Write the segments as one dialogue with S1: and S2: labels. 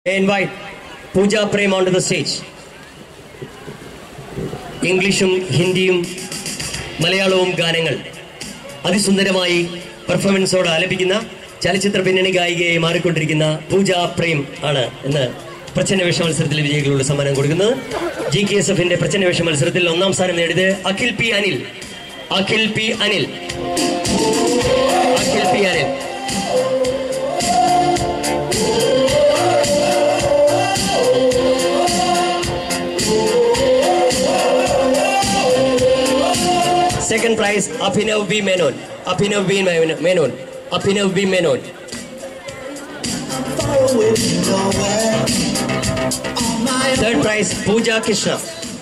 S1: I invite Pooja Prem onto the stage. ഇംഗ്ലീഷും ഹിന്ദിയും മലയാളവും ഗാനങ്ങൾ അതിസുന്ദരമായി പെർഫോമൻസോടെ ആലപിക്കുന്ന ചലച്ചിത്ര പിന്നണി ഗായികയായി മാറിക്കൊണ്ടിരിക്കുന്ന പൂജ പ്രേം ആണ് ഇന്ന് പ്രച്ഛന്നവേഷ മത്സരത്തിൽ വിജയികളുടെ സമ്മാനം കൊടുക്കുന്നത്. GKSFന്റെ പ്രച്ഛന്നവേഷ മത്സരത്തിൽ ഒന്നാം സ്ഥാനം നേടിയത് Akhil P Anil. Second prize, Abhinav V. Menon. Third prize, Pooja Krishna.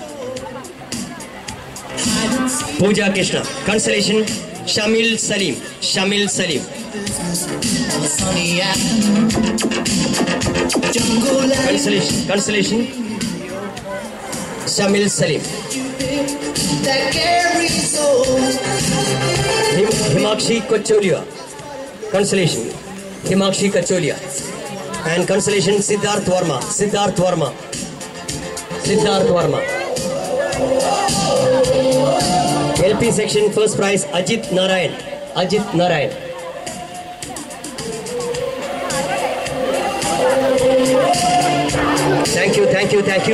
S1: Consolation, Shamil Salim. Consolation, Shamil Salim. Himakshi Kacholia. Consolation, Himakshi Kacholia. And consolation, Siddharth Varma. LP section, first prize, Ajit Narayan. Thank you.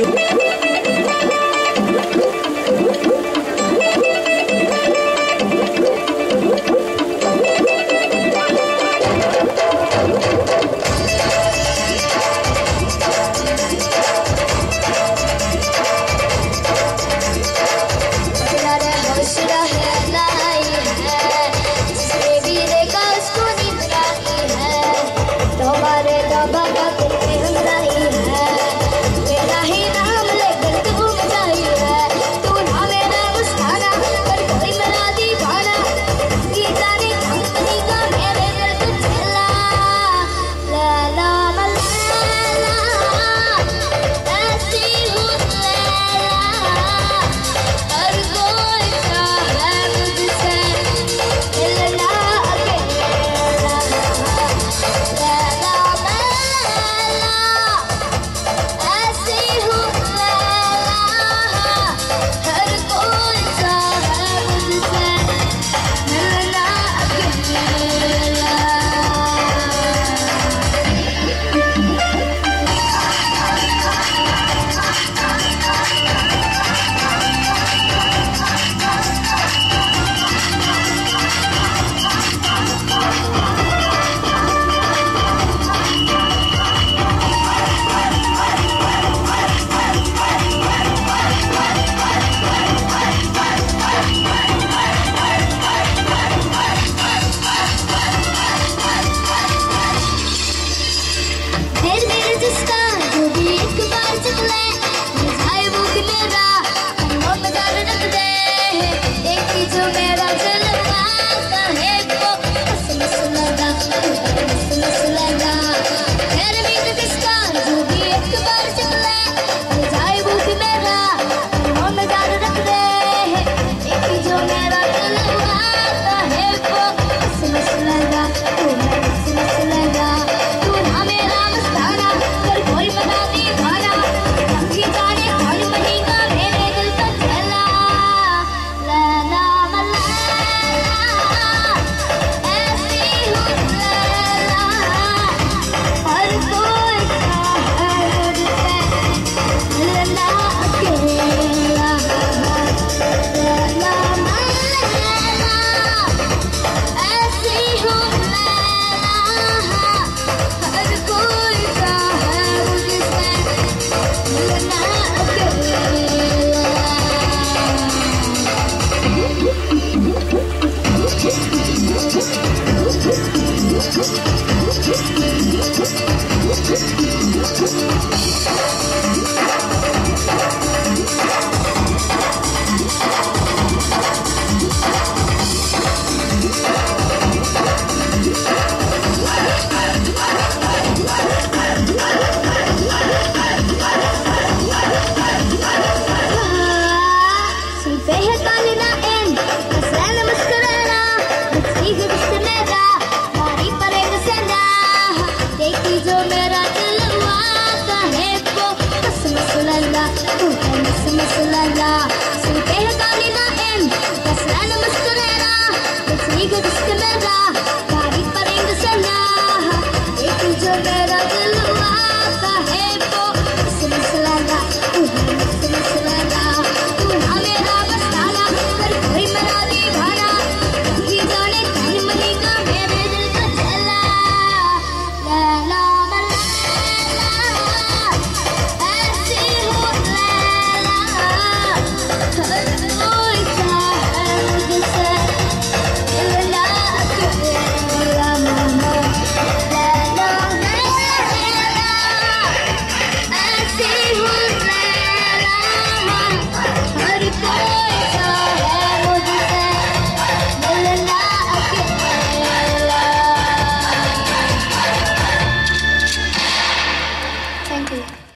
S2: Lala, Sute Hakani na em, Kaslan Masturera, Bitsliga Distamera, Kari Pareng Sana, Ek jo mera dil aata hai wo, Lala, tu Lala, tu na mera bastana, par koi mera divana, ye jaane kaun maleega mere dil ka chala, Lala Lala, aisi ho Lala, हर कोई चाहे मुझसे मिलना तेरा मामा लैला लैला ऐसी हूँ लैला हर कोई चाहे मुझसे मिलना अकेला Thank you.